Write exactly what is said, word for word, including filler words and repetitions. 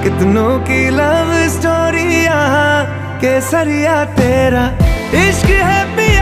कितनों की love story यहाँ केसरिया तेरा इश्क है पिया।